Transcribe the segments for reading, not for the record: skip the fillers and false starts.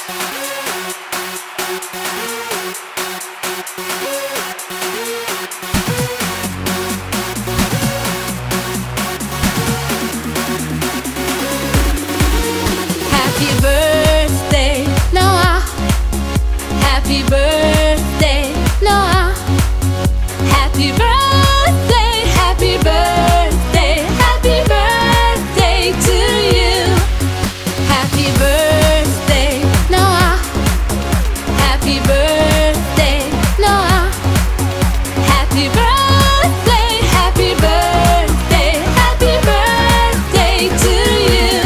Happy birthday, Noah. Happy birthday, happy birthday, happy birthday to you. Happy birthday, Noah. Happy birthday, Noah. Happy birthday, happy birthday, happy birthday to you.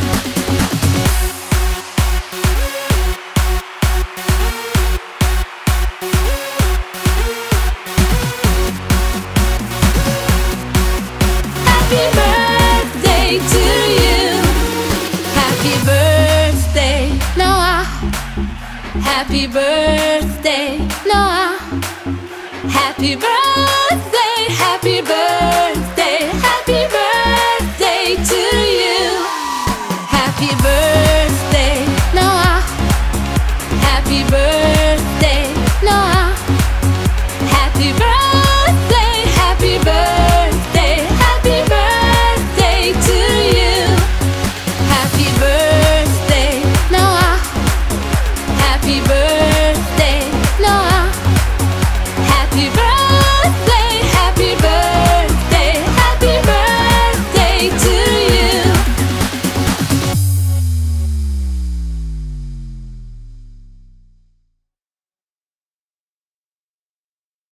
Happy birthday to you. Happy birthday, Noah. Happy birthday, Noah. Happy birthday, happy birthday.